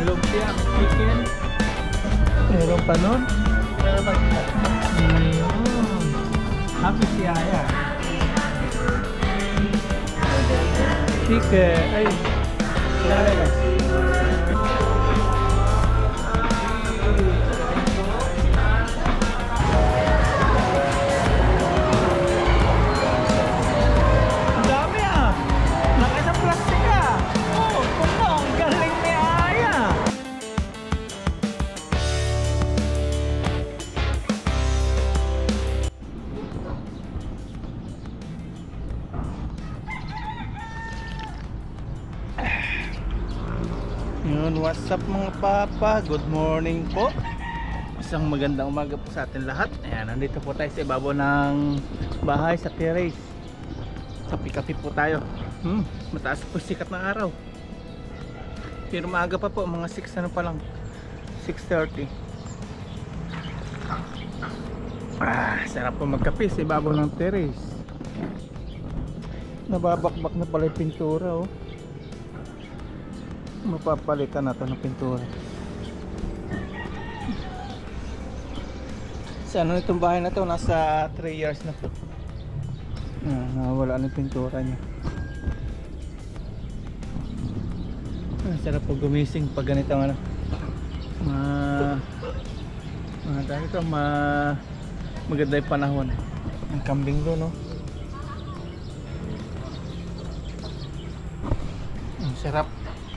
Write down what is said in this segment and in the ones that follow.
lumpia, chicken. Meron pa nun? Meron pa kita. Happy si Aya. Chicken. Ay. Lalabas. Yun, what's up mga papa? Good morning po. Isang magandang umaga po sa atin lahat. Ayan, nandito po tayo sa ibabaw ng bahay sa terrace. Kapi-kapi po tayo. Mataas po sikat ng araw. Pero maaga pa po, mga 6 ano pa lang, 6:30. Sarap po magkape sa ibabaw ng terrace. Nababakbak na pala yung pintura, oh. Mapapalitan natin ng pintura. Sa ano itong bahay na to, nasa 3 years na po. Nawala na yung pintura niya. Sarap po gumising pag ganito ano. Maganda yung panahon. Ang kambing doon, no? Ang sarap.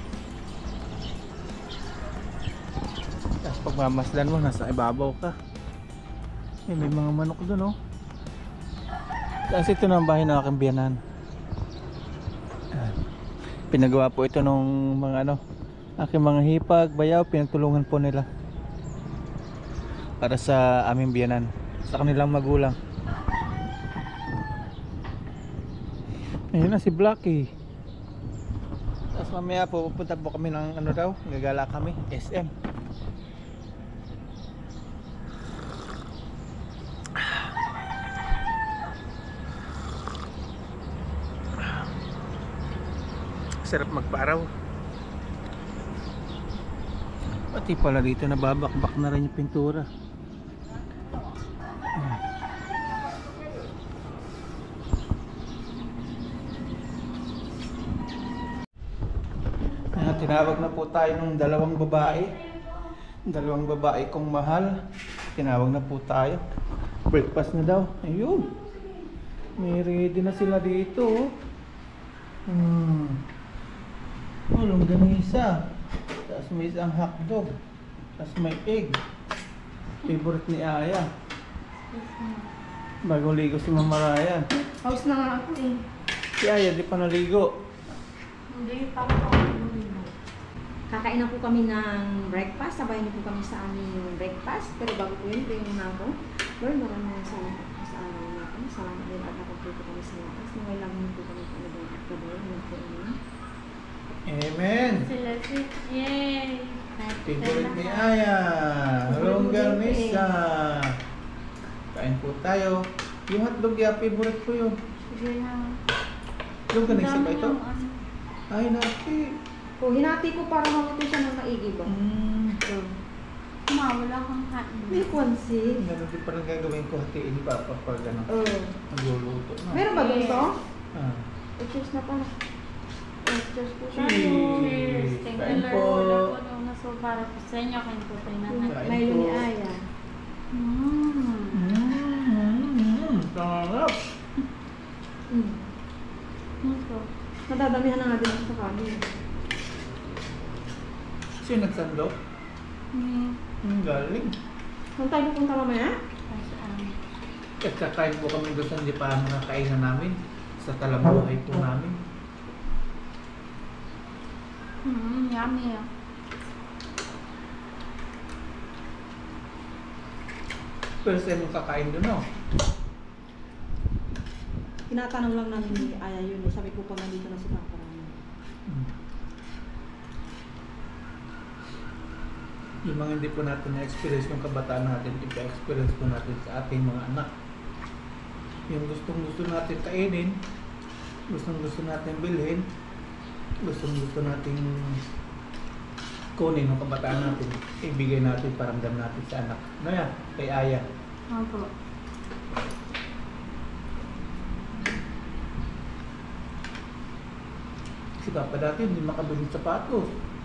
Tapos pagmamasdan mo, nasa ibabaw ka. May mga manok doon, oh. Tapos ito na ang bahay ng aking biyanan. Pinagawa po ito nung mga ano, aking mga hipag, bayaw, pinagtulungan po nila para sa aming biyanan, sa kanilang magulang. Ayun na si Blackie. Tapos mamaya po pupunta po kami ng ano daw, gagala kami, SM. Sarap magparaw. Pati pala dito nababakbak na rin yung pintura. Tinawag na po tayo ng dalawang babae kong mahal. Tinawag na po tayo. Breakfast na daw. Ayun, may ready na sila dito, oh. Longganisa. Tapos may isang hotdog. Tapos may egg. Favorite ni Aya. Bagong ligo si Mama Ryan. House na nga ako eh. Si Aya di pa naligo. Hindi pa ako naligo. Kakain na po kami ng breakfast. Sabay na po kami sa aming breakfast. Pero bago po yun, tingin na ako. Lord, maraming salamat po sa araw natin. Salamat din at nakumpleto kami sa lakas. Naway lang po kami sa labang at gabayan. Amen. Yay! Favorite ni Aya. Longganisa. Kain po tayo. Yung hotdog ya, favorite ko yun. Sige na. Longganisa ba ito? Ay, naki. Oh, hinati ko para maluto siya ng maigi ba? Wala kang hain. May kwansi. Meron din parang gagawin ko, hatiin pa pag ano. Nagluluto na. Meron ba ganito? Cheers na pala. Cheers po tayo. Cheers. Thank Kain you po. Lord. Wala po na so para po sa inyo. Kain po tayo na natin. Kain Milo po. ni Aya. Sarap. Ito. Nadadamihan na natin sa kanin. Sino nagsando? Galing. Saan tayo pupunta mamaya? At kakain po kami doon sa hindi pa nakakainan namin. Sa talabuhay po namin. Yummy. First time yung kakain doon, no? Tinatanong lang namin ni Aya yun. Sabi ko pag nandito na si Papa namin. Yung mga hindi po natin na-experience yung kabataan natin, ipa-experience po natin sa ating mga anak. Yung gustong-gusto natin kainin, gustong-gusto natin bilhin, gustong-gusto natin kunin ng kabataan natin, ibigay natin, paramdam natin sa anak. Ano yan? Kay Aya. Opo. Si Papa dati hindi makabili ng sapatos.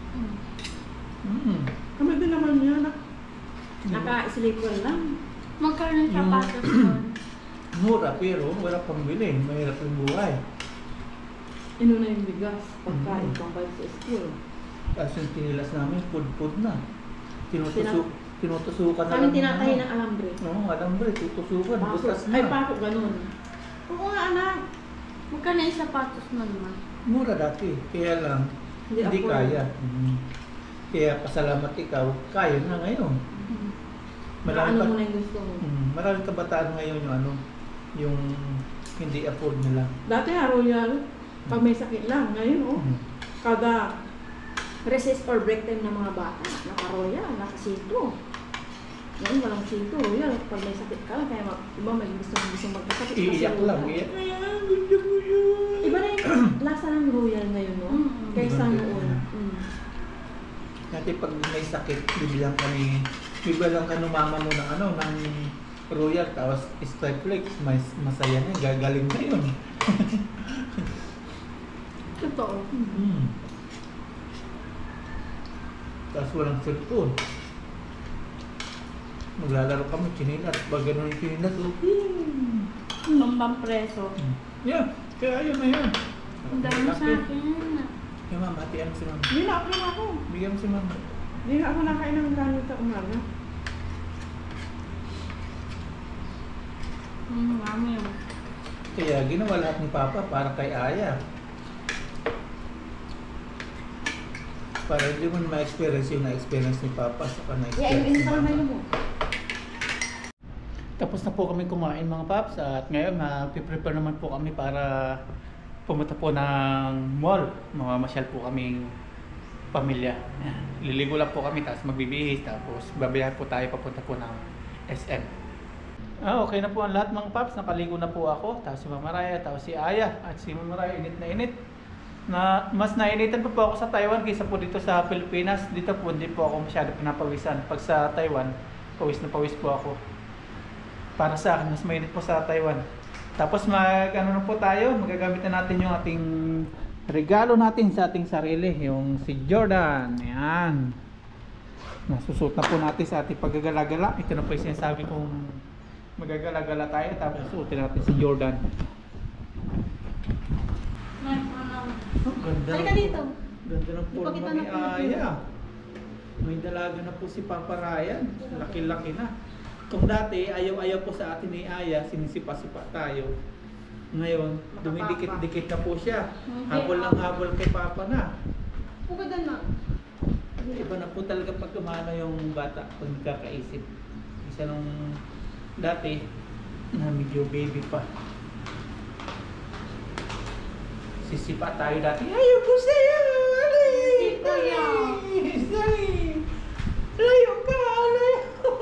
Kami din naman yan. Naka-sleeper lang. Magkano yung Yung- sapatos doon? Mura pero wala pang bilhin. Mahirap yung buhay. Inuna yung bigas, pagkain, pangbayad sa school. Tapos yung tinilas namin, food na. Tinutusukan na Kami lang. tinatahi ng alambre. Oo, alambre, tutusukan. Butas na. Ay, pako, ganun. Oo nga, anak. Magkano yung sapatos mo naman? Mura dati. Kaya lang, hindi afford. kaya. Kaya pasalamat ikaw, kaya na ngayon. Marami Ano mo na yung gusto mo. maraming kabataan ngayon yung ano, yung hindi afford nila. Dati royal, pag may sakit lang. Ngayon, kada recess or break time ng mga bata, naka-royal, naka-sinto. Ngayon, walang sinto, royal. Pag may sakit ka lang, kaya iba may gusto magkasakit. Iiyak lang, iiyak. Iba na yung lasa ng royal ngayon, no? Kaysa Iba noon. din. Dati pag may sakit, bibilang ka ng mama mo ng ano, ng royal, tapos Stripeflex, masaya na, gagaling na yun. Totoo. Tapos walang cellphone. Maglalaro kami, chinilas. Pag gano'n yung chinilas, Pambang preso. yeah, kaya yun na yun. Ang dami sa akin. Kaya mama, hatian mo si mama. Hindi na ako. Bigyan mo si mama. Hindi na ako nakain ng gano'n sa umaga. Mami yun. Kaya ginawa lahat ni Papa para kay Aya. Para hindi mo ma-experience yung na-experience ni Papa sa na-experience ni Mama. mo. Tapos na po kami kumain mga paps at ngayon mag-prepare naman po kami para pumunta po ng mall. Mamamasyal po kaming pamilya. Yan. Liligo lang po kami tapos magbibihis tapos babayaran po tayo papunta po ng SM. Okay na po ang lahat mga paps. Nakaligo na po ako. Tapos si Mama Raya, tapos si Aya. At si Mama Raya init na init. Mas nainitan po ako sa Taiwan kaysa po dito sa Pilipinas. Dito po hindi po ako masyado pinapawisan. Pag sa Taiwan, pawis na pawis po ako. Para sa akin, mas mainit po sa Taiwan. Tapos ano na po tayo, magagamit na natin yung ating regalo natin sa ating sarili, yung si Jordan. Ayan. Nasusuot na po natin sa ating paggagala-gala. Ito na po yung sinasabi kong magagala-gala tayo, tapos suotin natin si Jordan. Oh, ganda. Halika dito. Ganda ng Di pa kita forma ni nakikita. Aya. May dalaga na po si Papa Ryan. Laki-laki na. Kung dati, ayaw-ayaw po sa atin ni Aya, sinisipa-sipa tayo. Ngayon, dumidikit-dikit na po siya. Habol ng habol kay Papa na. Pugad na. Iba na po talaga pag umano yung bata pag nagkakaisip. Isa nung dati, na medyo baby pa. Sisipa tayo dati. Ayaw ko sa'yo! Hindi ko yan. Layo ka! Layo!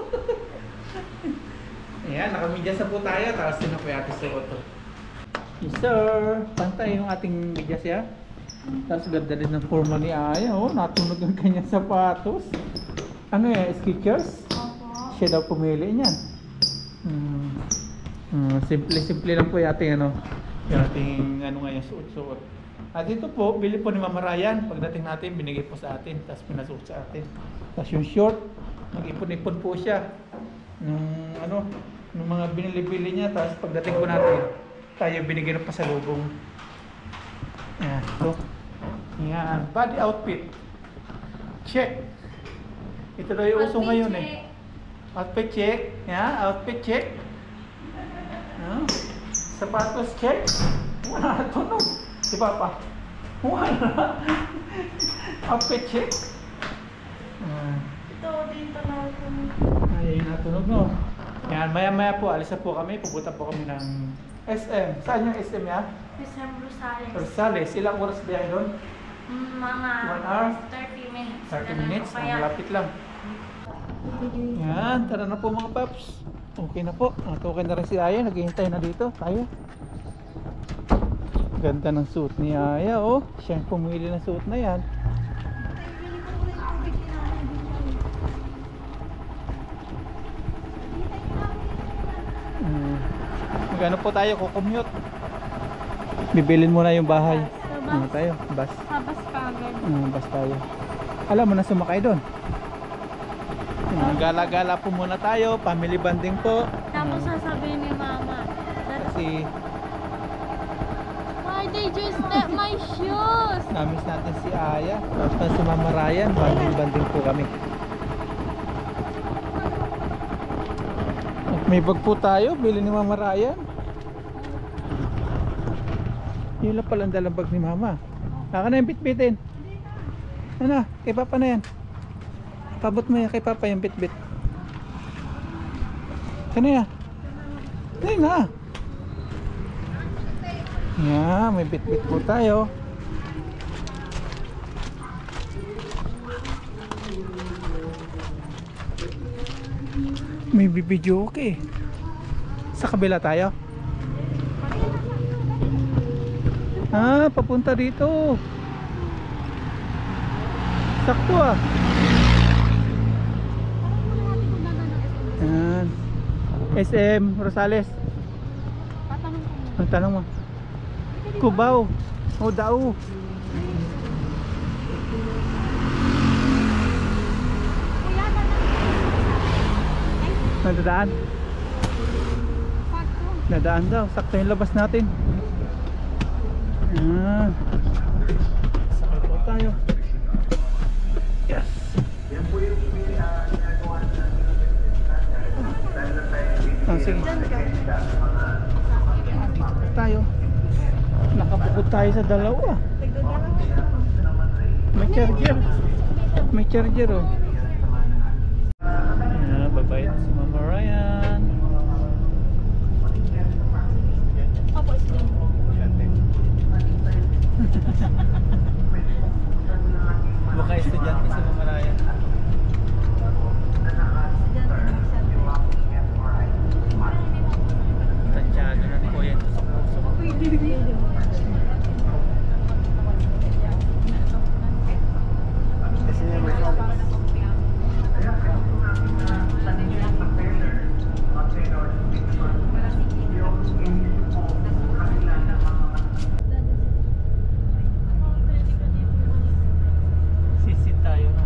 Ayan, nakamidyas na po tayo. Tapos din na po yung ating suot. Yes sir! Pantay yung ating midyas ya. Tapos ganda din ng forma ni Aya. Oh, natunog ang kanyang sapatos. Ano yan? Skechers? Opo. Siya daw pumili niyan. Simple-simple lang po yung ating ano. Yung ating ano nga yung suot-suot. At dito po, bili po ni Mama Ryan. Pagdating natin, binigay po sa atin. Tapos pinasuot sa atin. Tapos yung short, nag-ipon-ipon po siya. Nung mga binili-bili niya. Tapos pagdating po natin, tayo binigay ng pasalubong. Yan, ito. Yan, body outfit. Check. Ito daw yung uso ngayon eh. Outfit check. Yan, outfit check. Sapatos check. Wala, tunog. Si Papa. Wala. Outfit check. Ito, dito na ako. Ay, natunog no. Yan, maya-maya po, alis na po kami. Pupunta po kami ng SM. Saan yung SM yan? Isang Rosales. Rosales. Ilang oras biyahe doon? Mga 1 hour? 30 minutes. 30 minutes. Ganun Ang pa malapit lang. Yan, tara na po mga paps. Okay na po. Okay na rin si Aya. Naghihintay na dito. Tayo. Ganda ng suit ni Aya, oh. Siya yung pumili ng suit na yan. Mag-ano po tayo, kukommute. Bibilin muna yung bahay. Ano tayo? Bus. Habas pa agad. Bus tayo. Alam mo na sumakay doon. Gala-gala po muna tayo. Family bonding po. Tapos sasabihin ni Mama, Kasi why they just let my shoes? namiss natin si Aya. Tapos na si Mama Ryan. Bonding po kami. At may bag po tayo. Bili ni Mama Ryan. Yun lang pala ang dalang bag ni Mama. Naka na yung bitbitin. Ano? Kay Papa na yan. Pabot mo yan kay Papa yung bitbit. Ano yan? Ano na? Yeah, may bitbit po tayo. May bibidyo okay. Sa kabila tayo. Papunta dito. Sakto ah. Yan. SM Rosales. Ang tanong mo. Cubao. O Dao. Nadadaan. Nadaan daw. Sakto yung labas natin. Sakay po tayo. Yes. Sige. Dito po tayo. Nakabukod tayo sa dalawa. May charger. May charger oh. Bye-bye na si Mama Ryan. Baka estudyante si Mama Ryan. Tansyado na po yan sa puso. Sisit tayo na.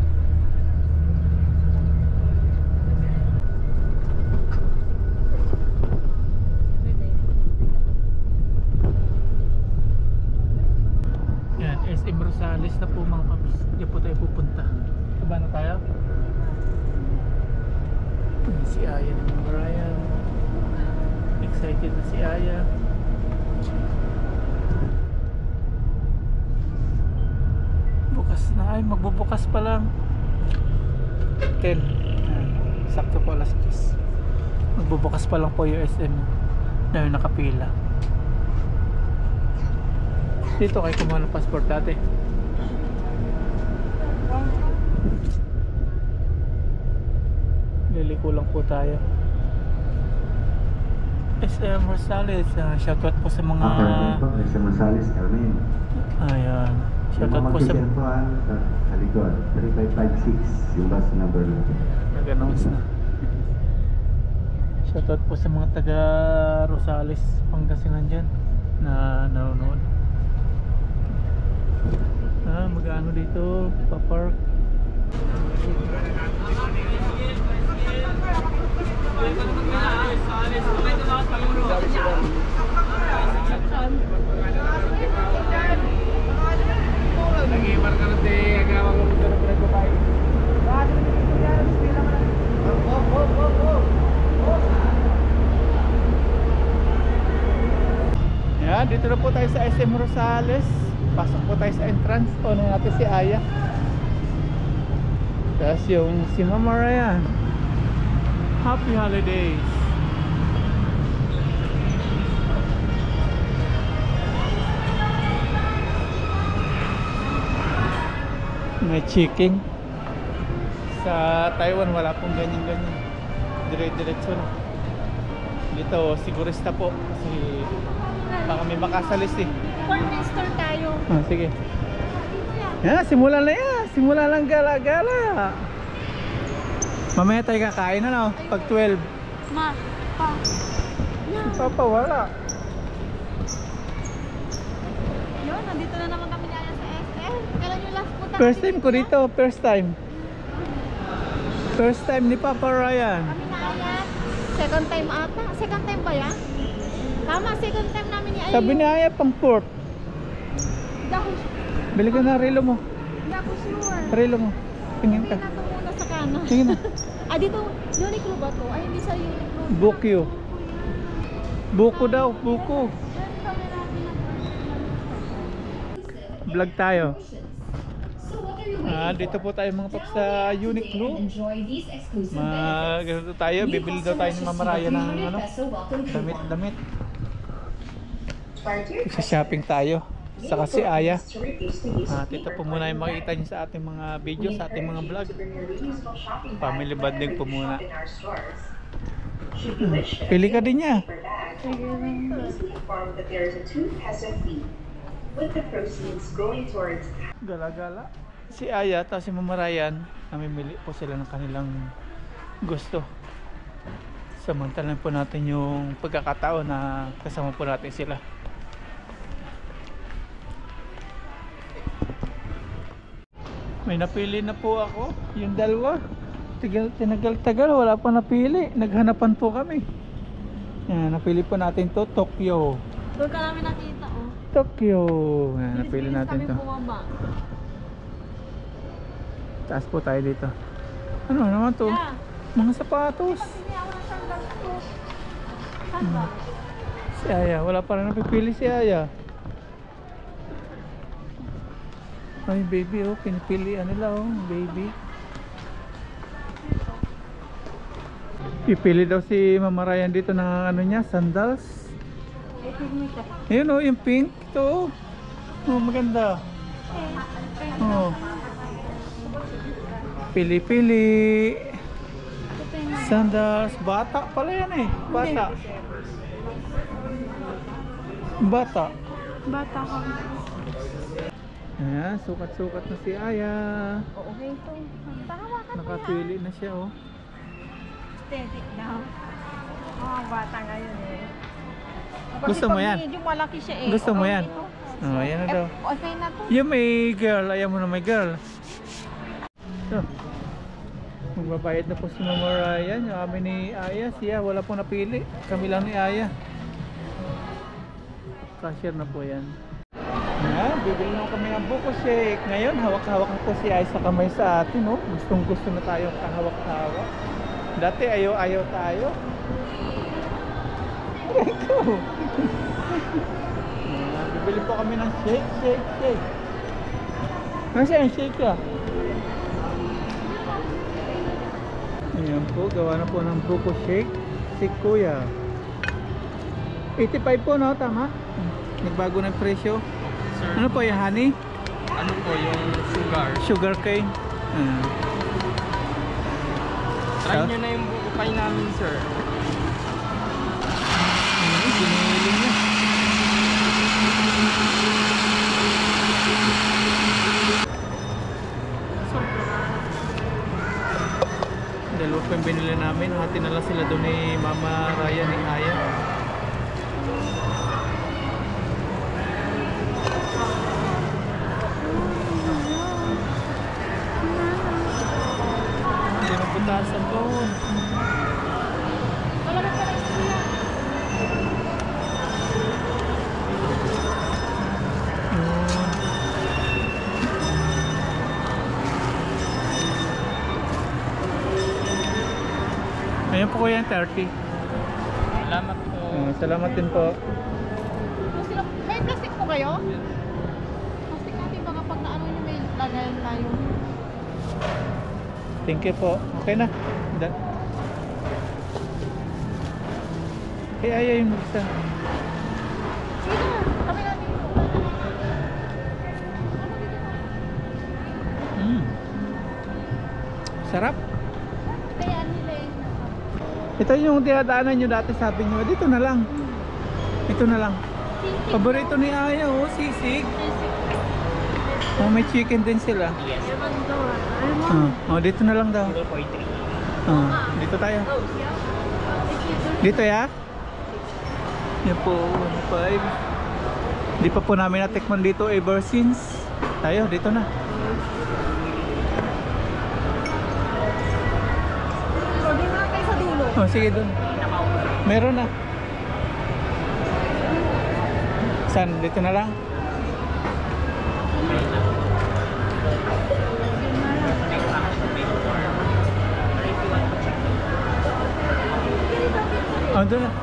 Yan, SM Rosales na po mga paps. Diyan po tayo pupunta. Kaba na tayo? Si Aya na mga Ryan. Excited na si Aya. Bukas na ay, magbubukas pa lang 10. Sakto po alas 10. Magbubukas pa lang po yung SM na yung nakapila. Dito kayo kumuha ng passport dati. Liliko lang po tayo. SM Rosales, shoutout po sa mga SM Rosales, Carmen. ayan, shoutout po sa sa likod, 3556 yung bus number natin. nag-announce na. Shoutout po sa mga taga Rosales, Pangasinan dyan na nanonood. Mag-ano dito, pa-park. Yan, dito na po tayo sa SM Rosales. Pasok po tayo sa entrance. Ano natin si Aya. Tapos yung si Mama Ryan. Happy holidays. May chicken. Sa Taiwan wala pong ganyan-ganyan. Dire-diretso na. Dito sigurista po kasi baka may makasalis eh. Corner store tayo. Sige. Yan, simulan na yan. Simulan lang gala-gala. Mamaya tayo kakain na no? Pag 12. Ma, pa. Yan. Papa, wala. Yun, nandito na naman kami niya sa SM. Kailan yung last punta First natin time ko dito, first time. First time ni Papa Ryan. Kami na Ayat. Second time ata. Second time ba yan? Tama, second time namin ni Ayat. Sabi ni Aya, pang fourth. Hindi ako Bili ka na relo mo. sure. Relo mo. Tingin Hindi ka. na ito muna sa kanan. Tingin na. Ah, dito, Uniqlo ba to? Ay, hindi sa Uniqlo. Bukyo. Buko daw, buko. Vlog tayo. Dito po tayo mga paps sa Uniqlo. Ganito tayo, bibili daw tayo ni Mama Raya ng ano, damit. Sa shopping tayo. Saka si Aya. Dito po muna yung makikita niyo sa ating mga video, sa ating mga vlog. Family bonding po muna. Pili ka din niya. Gala-gala. Si Aya at si Mama Ryan, namimili po sila ng kanilang gusto. Samantalan po natin yung pagkakataon na kasama po natin sila. May napili na po ako, yung dalawa. Tinagal-tagal, wala pa napili. Naghanapan po kami. Yan, napili po natin to, Tokyo. Doon ka namin nakita, oh. Tokyo. Yan, napili Bilis-bilis natin kami to. bumaba. Taas po tayo dito. Ano naman to? Yeah. Mga sapatos. Hindi ako ng sandals ko. Sandals. Si Aya, wala pa rin napipili si Aya. Ay baby, oh, pinipilian nila, oh, baby. Pipili daw si Mama Ryan dito ng ano niya, sandals. Ayun, oh, yung pink to. Oh, maganda. Oh. Pili-pili. Sandals, bata pala yan eh. Bata. Bata ka. Ayan, sukat-sukat na si Aya. Okay to. Tahawakan mo Nakapili na siya, oh. Aesthetic daw. Mga bata ngayon eh. Gusto mo yan? Medyo malaki siya eh. Gusto mo Okay yan? ito. Oh, ayan na daw. Okay na to. Yung may girl, ayaw mo na may girl. So, magbabayad na po si Mama Ryan. Yung amin ni Aya, siya wala pong napili. Kami lang ni Aya. Cashier na po yan. Ayan, bibili na kami ng buko shake. Ngayon, hawak-hawak na po si Aya sa kamay sa atin. Oh. Gustong gusto na tayo kahawak-hawak. Dati ayaw-ayaw tayo. Eko! Bibili po kami ng shake. Nasaan yung shake ka? Ayan po, gawa na po ng buko shake si Kuya. 85 po, no? Tama? Nagbago ng presyo. Sir, Ano po yung honey? ano po yung sugar? Sugar cane? Try nyo na yung buko pie namin, sir. Ginili niya. Dalawa po yung binili namin. Hati na lang sila doon ni Mama Raya ni Aya. Hindi na putasan doon. Wala ka pala istorya. Ayan po kuya, 30. Salamat po. Salamat din po. May plastic po kayo? Plastic natin baka pag naano nyo may lagayan tayo. Thank you po. Okay na. Aya yung mag-isa. Sige na, kami natin. Sarap. Kaya nila eh. Ito yung dinadaanan nyo dati, sabi nyo, dito na lang. Ito na lang. Paborito ni Aya, oh, sisig. Oh, may chicken din sila. Oh, dito na lang daw. Dito tayo. Dito ya? Yan po, 1.5. Hindi pa po namin natikman dito ever since. Tayo, dito na. Order na kayo sa dulo. Oh, sige doon. Meron na. Saan? Dito na lang? Oh, doon na.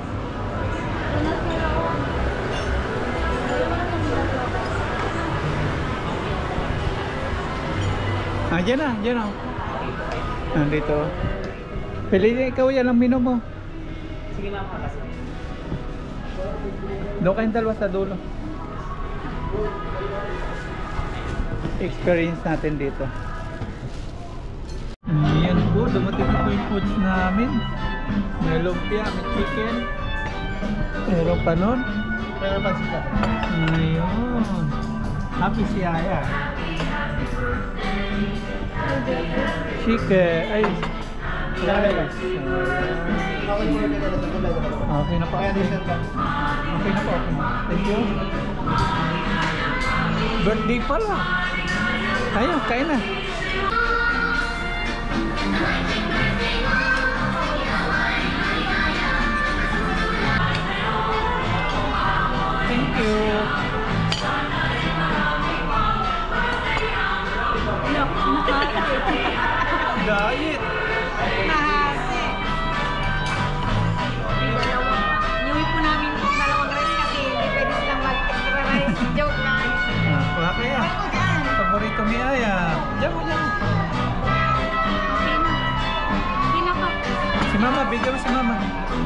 Ah, dyan na, dyan na. Nandito. Pili ikaw yan ang menu mo. Sige ma'am, kasi. Doon kayong dalawa sa dulo. Experience natin dito. Ayan po, dumating na po yung foods namin. May lumpia, may chicken. Meron pa nun. Meron pa sila. Ayun. Happy si Aya. Chicken. Ay. Rice. Okay na po. Okay na po. Thank you. Birthday pala. Ayun, kain na. Thank you. Diet. Inuwi po namin yung dalawang rice kasi hindi pwede silang mag-extra rice. Joke lang. Wala kaya. Paborito ni Aya. Diyan mo, diyan mo. Sino po? Si Mama, bigyan mo si Mama.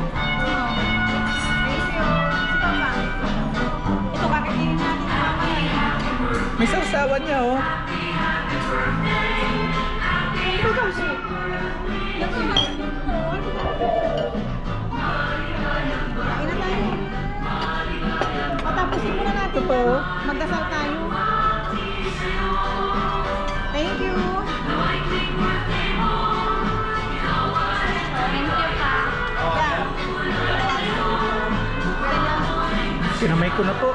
Ito, kakakainin natin sa mamaya. May sausawan niya, oh. Ito daw siya. Ito na. Kain na tayo. Patapusin muna natin. Ito po. Magdasal tayo. Thank you. Thank you pa. Sinamay ko na po.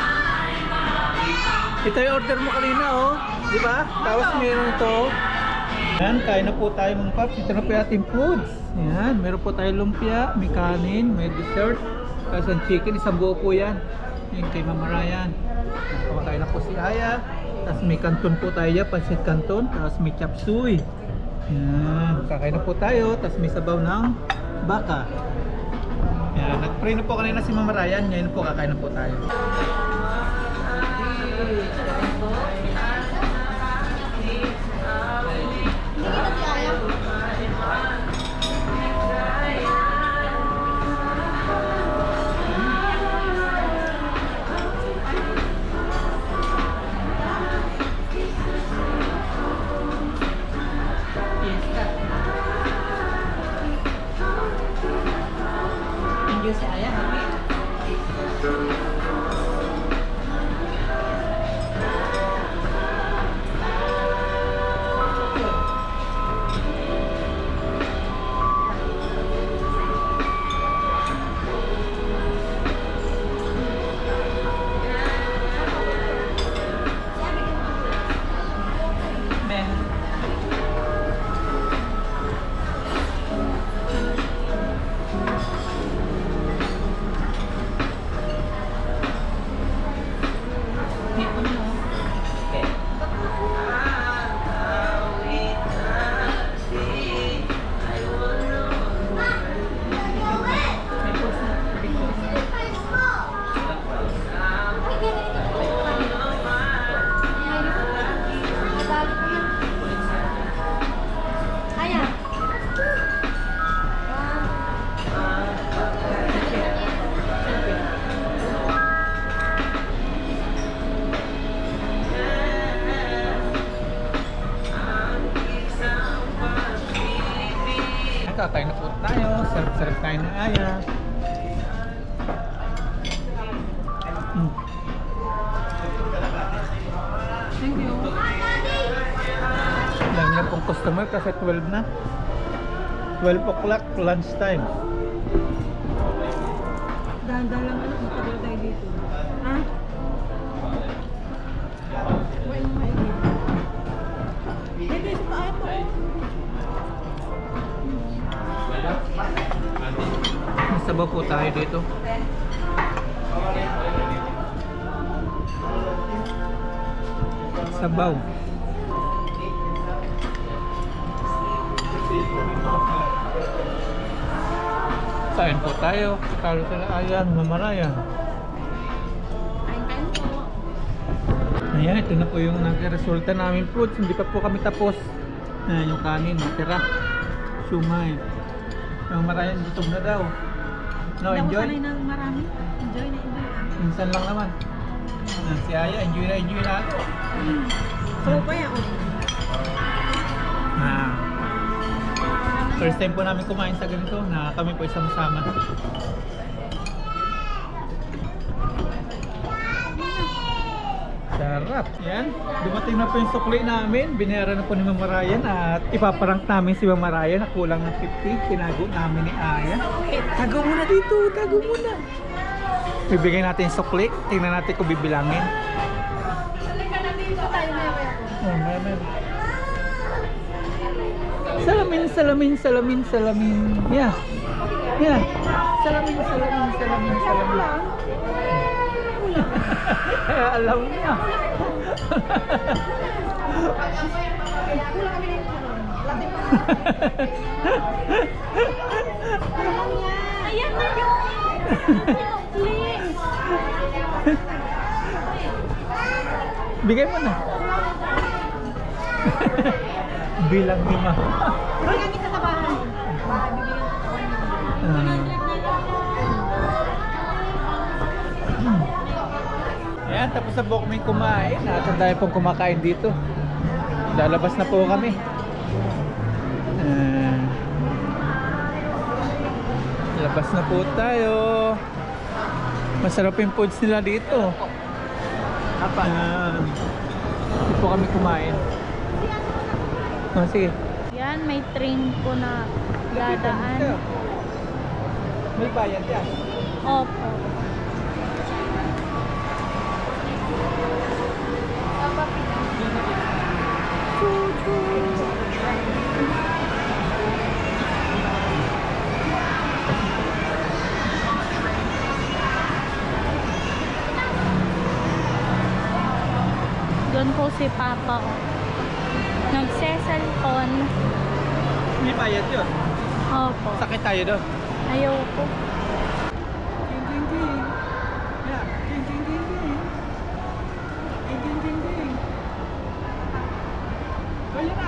Ito yung order mo kanina, oh. Di ba? Tapos meron ito. Yan, kain na po tayo mga paps. Ito na po yung ating foods. Yan, meron po tayo lumpia, may kanin, may dessert, tapos ang chicken, isang buo po yan. Yung kay Mama Ryan. Kumakain na po si Aya. Tapos may kanton po tayo dyan, pansit kanton, tapos may chop suey. Yan, kakain na po tayo, tapos may sabaw ng baka. Yan, nag-pray na po kanina si Mama Ryan, ngayon po kakain na po tayo. Kakain na po tayo. Sarap-sarap tayo ng Aya. Thank you. Dami na pong customer kasi 12 na. 12 o'clock lunch time. Dahan-dahan lang anak, matagal tayo dito. Ha? Huwag mo maigit. Dito sa paa po. Sabaw po tayo dito. Sabaw. Kain po tayo. Kalo sila ayan, mamarayan. Kain-kain po. Ayan, ito na po yung nagresulta namin po. Hindi pa po kami tapos. Ayan yung kanin, natira. Sumay. Yung marayan, gutom na daw. No, Hindi ako enjoy? sanay ng marami. Enjoy na enjoy. Minsan lang naman. Ayan, si Aya, enjoy na ako. So pa yan. Ah. First time po namin kumain sa ganito na kami po isama-sama. Sarap. Yan. Dumating na po yung sukli namin. Binayaran na po ni Mama Ryan at ipaparank namin si Mama Ryan na kulang ng 50. Tinago namin ni Aya. Tago muna dito. Tago muna. Bibigay natin yung sukli. Tingnan natin kung bibilangin. Oh, may. Salamin, salamin, salamin, salamin. Yeah. Yeah. Salamin, salamin, salamin, salamin. Kaya alam niya. Ayan na yun! Please! Bigay mo na. Bilang 5. Bigyan kita sa bahay. Bibigyan kita sa bahay. Ayan, tapos na po kami kumain. At tayo pong kumakain dito. Lalabas na po kami. Labas na po tayo. Masarap yung foods nila dito. Dito po kami kumain. Oh, sige. Yan, may train po na dadaan. May bayad yan. Opo. Doon po si Papa. Nagse-cellphone. May bayad yun. Opo. Sakit tayo doon. Ayaw po. Ding ding ding. Yeah, ding ding ding ding. Ding ding ding ding. Kaya na.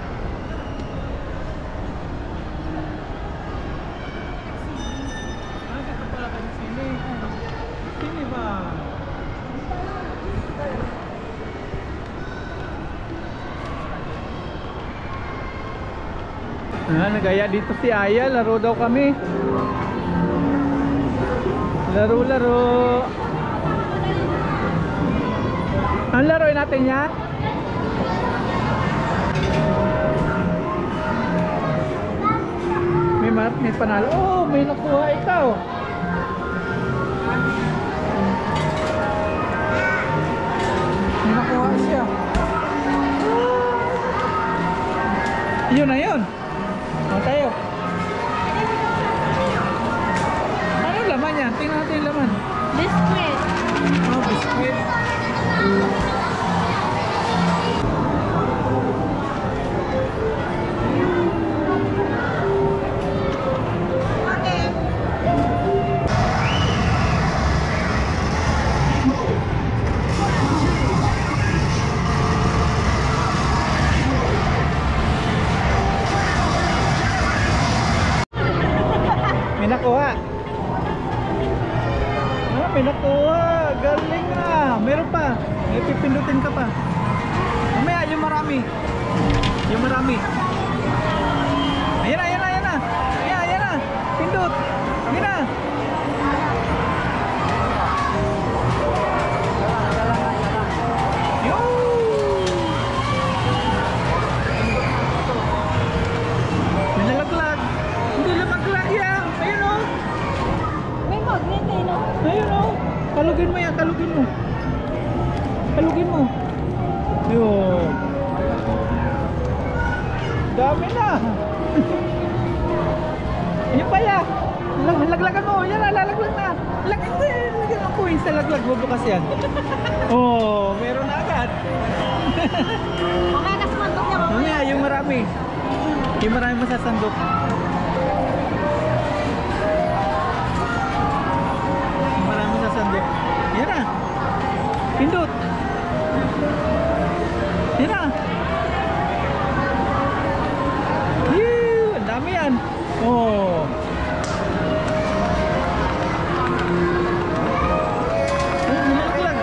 Ito pala kayo sini. Sini ba? Nagaya dito si Aya, laro daw kami. Laro. Ang laruin natin yan? May panalo. Oh, may nakuha ikaw. May nakuha siya. Yun na yun. O tayo. Ano laman yan? Tingnan natin yung laman. Biscuit. Oh, biscuit. May nakuha. May nakuha. Galing ah. Meron pa. May pipindutin ka pa. Mamaya, yung marami. Yung marami. Ayan na. Ayan na. Pindut. Ayan na. May nalaglag. Hindi lamaglag yan. Ayun o. May magnet eh, no? mamaya kalugin mo. Kalugin mo. Yun. Dami na. Ayun pala. Laglagan mo. Yan na, lalaglag na. Lagyan ang coins sa laglag. Bubukas yan. Oh, meron na agad. Mamaya nasmandok niya mamaya. Mamaya, yung marami. Yung marami masasandok. Yung marami masasandok. Yan na. Pindot. Yan na. Yee! Ang dami yan. Oh. Nilaglag.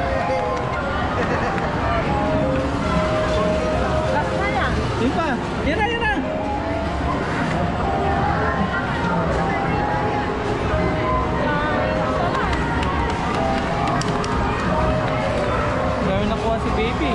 Last na yan. Yun pa. Yan na, yan na. Dami nakuha si baby.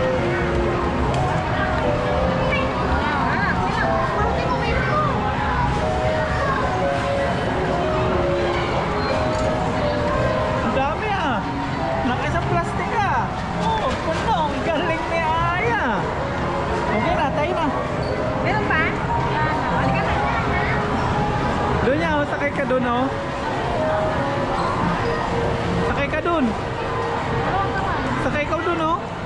Ang dami ah. Nakaisa plastic ah. Oh, punong. Galing ni Aya. Okay na, tayo na. Meron pa? Halika na. Doon niya, oh, sakay ka doon oh. Sakay ka doon. Sakay ka doon oh.